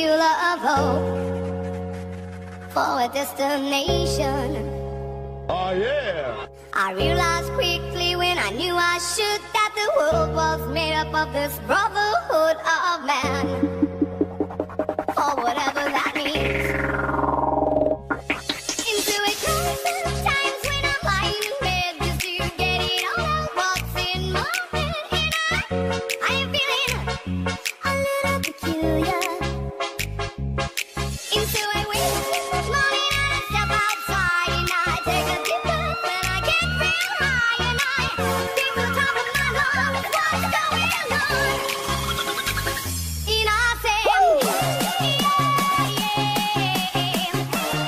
healer of hope for a destination. Oh yeah! I realized quickly when I knew I should that the world was made up of this brotherhood of man, or whatever that means. Into a crisis times when I'm lying in bed just to get it all out what's in my head, and I am feeling a little peculiar. Into a winter's morning and I step outside and I take a deep breath and I get real high and I think to the top of my lungs what's going on. And I say, yeah, yeah,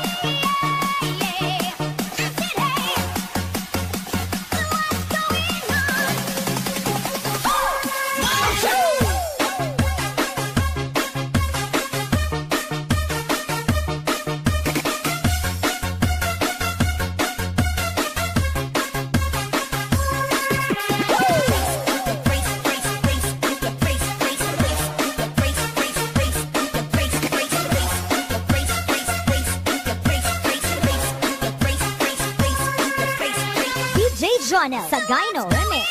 yeah, yeah. I said, hey, what's going on? DJ Jonel sa Gyno Remix.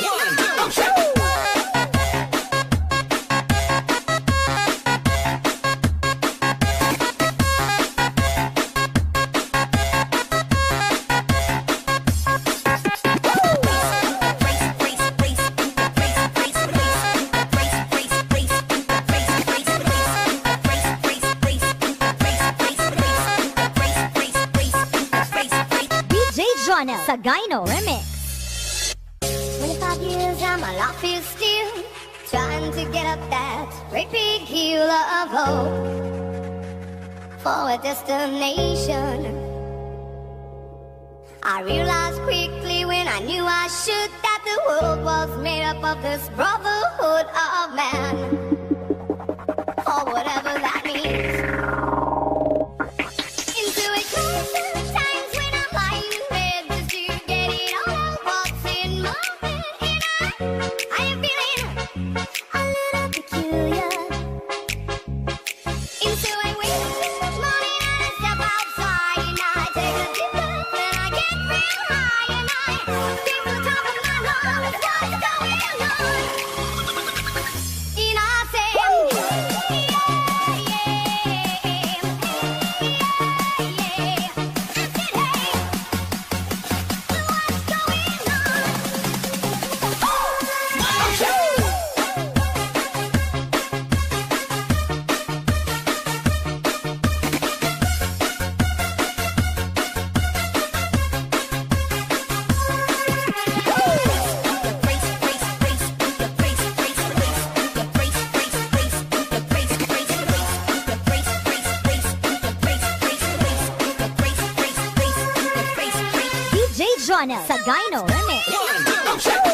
DJ Jonel sa Gyno Remix. 25 years and my life is still trying to get up that great big hill of hope for a destination. I realized quickly when I knew I should that the world was made up of this brotherhood of man, or whatever that means. Into a crisis times when I'm lying in bed just to get it all out what's in my head, and I am feeling a little peculiar. Into a winter's morning and I step outside and I take a deep breath and I get real high and I think to the top of my lungs what's going on. And I say, yeah, yeah, yeah, yeah. I said, hey, what's going on? DJ Jonel sa Gyno Remix.